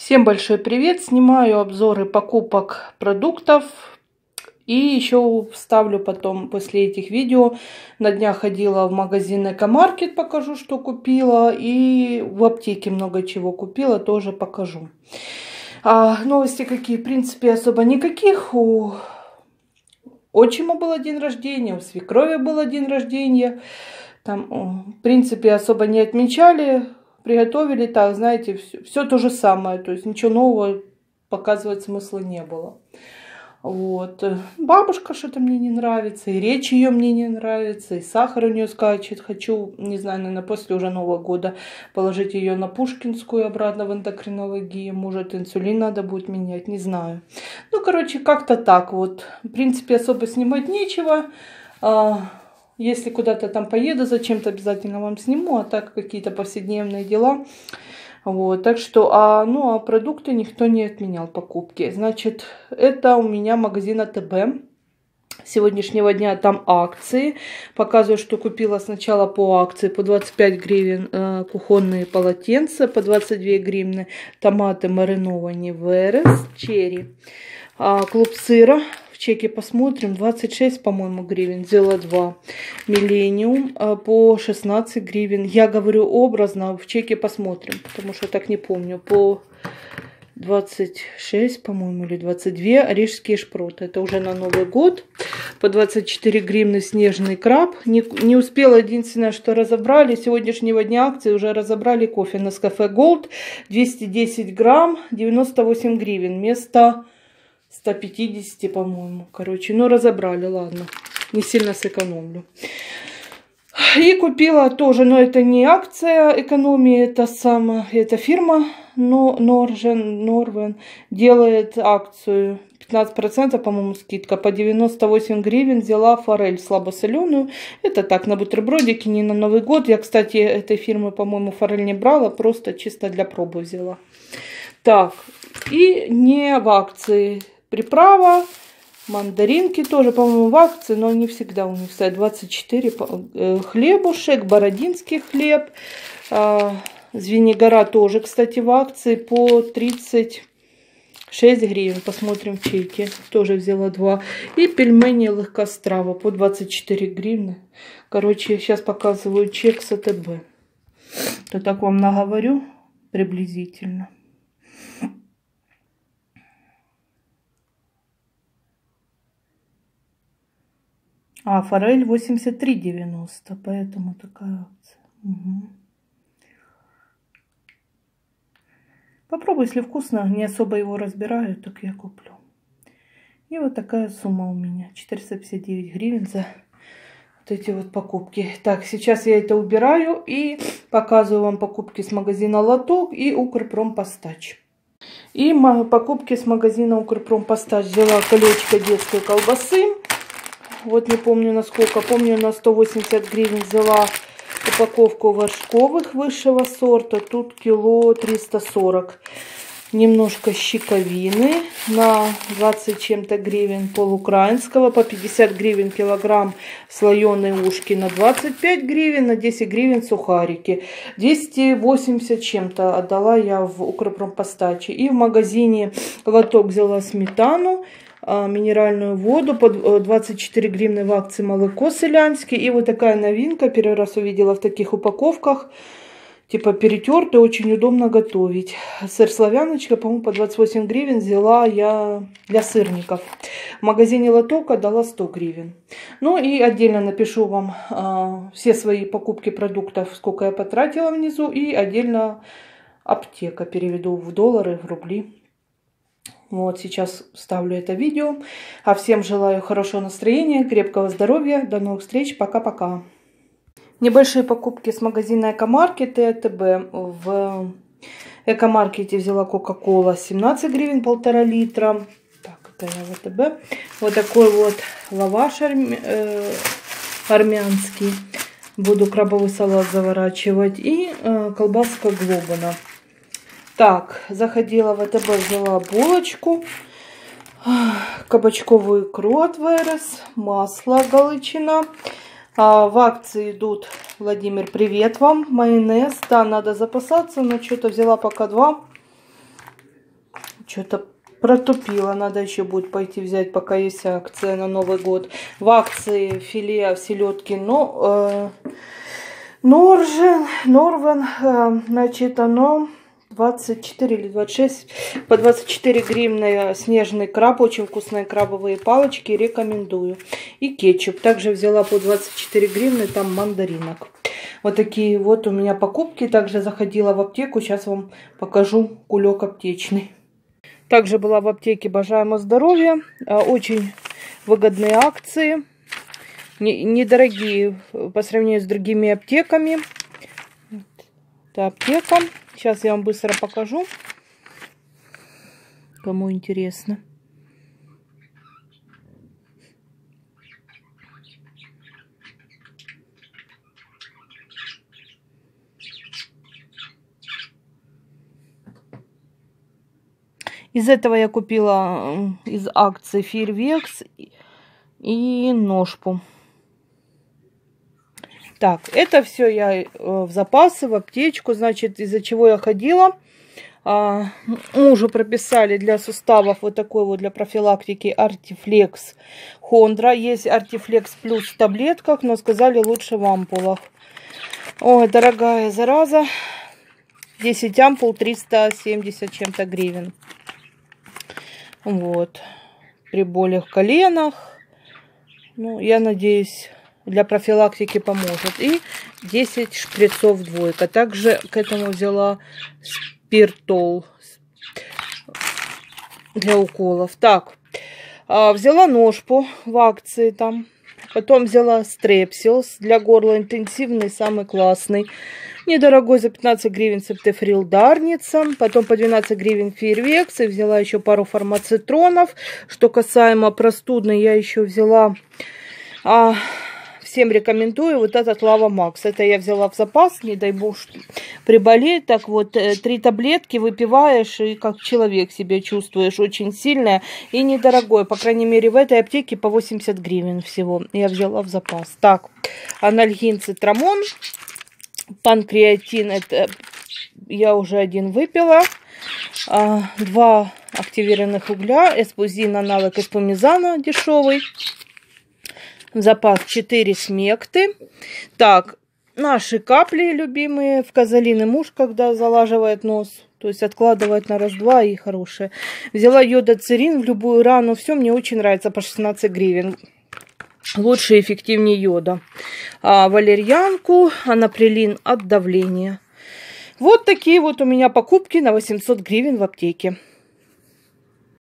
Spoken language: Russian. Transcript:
Всем большой привет! Снимаю обзоры покупок продуктов и еще вставлю потом после этих видео. На днях ходила в магазин Экомаркет, покажу, что купила, и в аптеке много чего купила, тоже покажу. Новости какие? В принципе, особо никаких. У отчима был день рождения, у свекрови был день рождения. Там, в принципе, особо не отмечали. Приготовили так, знаете, все то же самое. То есть ничего нового показывать смысла не было. Вот. Бабушка что-то мне не нравится, и речь ее мне не нравится, и сахар у нее скачет. Хочу, не знаю, наверное, после уже Нового года положить ее на Пушкинскую обратно в эндокринологию. Может, инсулин надо будет менять, не знаю. Ну, короче, как-то так вот. В принципе, особо снимать нечего. Если куда-то там поеду, зачем-то обязательно вам сниму, а так какие-то повседневные дела. Вот, так что, продукты никто не отменял, покупки. Значит, это у меня магазин АТБ. С сегодняшнего дня там акции. Показываю, что купила сначала по акции по 25 гривен кухонные полотенца, по 22 гривны томаты маринованные ВРС, черри. Клуб сыра. В чеке посмотрим, 26, по-моему, гривен, взяла 2. Миллениум по 16 гривен. Я говорю образно, в чеке посмотрим, потому что так не помню. По 26, по-моему, или 22 рижские шпроты. Это уже на Новый год. По 24 гривны снежный краб. Не успела, единственное, что разобрали. С сегодняшнего дня акции уже разобрали кофе Nescafe Gold. 210 грамм, 98 гривен. Вместо 150, по-моему. Короче, разобрали, ладно. Не сильно сэкономлю. И купила тоже, но это не акция экономии, это фирма Норвен делает акцию. 15%, по-моему, скидка. По 98 гривен взяла форель слабосоленую. Это так, на бутербродики, не на Новый год. Я, кстати, этой фирмы, по-моему, форель не брала, просто чисто для пробы взяла. Так, и не в акции. Приправа, мандаринки тоже, по-моему, в акции, но не всегда у них стоят. 24 хлебушек, бородинский хлеб. Звенигора тоже, кстати, в акции по 36 гривен. Посмотрим в чеке. Тоже взяла 2. И пельмени легкострава по 24 гривны. Короче, сейчас показываю чек с АТБ. То так вам наговорю приблизительно. Форель 83,90, поэтому такая акция. Угу. Попробуй, если вкусно, не особо его разбираю, так я куплю. И вот такая сумма у меня, 459 гривен за вот эти вот покупки. Так, сейчас я это убираю и показываю вам покупки с магазина Лоток и Укрпромпостач. И покупки с магазина Укрпромпостач. Взяла колечко детской колбасы. Вот не помню насколько. Помню, на 180 гривен взяла упаковку вершковых высшего сорта. Тут кило 340. Немножко щековины на 20 чем-то гривен полуукраинского. По 50 гривен килограмм слоеные ушки на 25 гривен. На 10 гривен сухарики. 280 чем-то отдала я в Укрпромпостаче. И в магазине Лоток взяла сметану. Минеральную воду по 24 гривны в акции молоко селянский. И вот такая новинка, первый раз увидела в таких упаковках, типа перетертый, очень удобно готовить. Сыр славяночка, по-моему, по 28 гривен взяла я для сырников. В магазине Лоток отдала 100 гривен. Ну и отдельно напишу вам все свои покупки продуктов, сколько я потратила внизу. И отдельно аптека переведу в доллары, в рубли. Вот сейчас ставлю это видео. А всем желаю хорошего настроения, крепкого здоровья. До новых встреч. Пока-пока. Небольшие покупки с магазина Экомаркет и АТБ. В Экомаркете взяла Кока-Кола 17 гривен, 1,5 литра. Так, это я в АТБ. Вот такой вот лаваш армянский. Буду крабовый салат заворачивать. И колбаска Глобана. Так, заходила в АТБ, взяла булочку, кабачковую икру от ВРС, масло Галичина. В акции идут, Владимир, привет вам, майонез. Да, надо запасаться, но что-то взяла пока 2. Что-то протупила. Надо еще будет пойти взять, пока есть акция на Новый год. В акции филе селедки, Норвен, значит, оно 24 или 26, по 24 гривны снежный краб, очень вкусные крабовые палочки, рекомендую. И кетчуп, также взяла по 24 гривны, там мандаринок. Вот такие вот у меня покупки, также заходила в аптеку, сейчас вам покажу кулек аптечный. Также была в аптеке «Бажаемо здоровья», очень выгодные акции. Недорогие по сравнению с другими аптеками. Это аптека. Сейчас я вам быстро покажу, кому интересно. Из этого я купила из акции Фейервекс и ножпу. Так, это все я в запасы, в аптечку, значит, из-за чего я ходила. Мужу прописали для суставов вот такой вот для профилактики Артифлекс Хондра. Есть Артифлекс плюс в таблетках, но сказали лучше в ампулах. Ой, дорогая зараза. 10 ампул 370 чем-то гривен. Вот. При болях в коленах. Ну, я надеюсь, для профилактики поможет. И 10 шприцов двойка. Также к этому взяла спиртол для уколов. Так, взяла ножпу в акции там. Потом взяла стрепсилс для горла интенсивный, самый классный. Недорогой, за 15 гривен септифрил Дарница. Потом по 12 гривен Фейервекс. И взяла еще пару фармацитронов. Что касаемо простудной, я еще взяла... Всем рекомендую вот этот Лава Макс. Это я взяла в запас, не дай бог приболеть. Так вот, 3 таблетки выпиваешь и как человек себя чувствуешь. Очень сильное и недорогое. По крайней мере, в этой аптеке по 80 гривен всего. Я взяла в запас. Так, анальгин, цитрамон, панкреатин. Это я уже один выпила. 2 активированных угля. Эспузин, аналог эспумизана дешевый. В запас 4 смекты. Так, наши капли любимые. В Казалин муж, когда залаживает нос. То есть откладывает на раз-два и хорошие. Взяла йодоцерин в любую рану. Все мне очень нравится по 16 гривен. Лучше и эффективнее йода. Валерьянку, анаприлин от давления. Вот такие вот у меня покупки на 800 гривен в аптеке.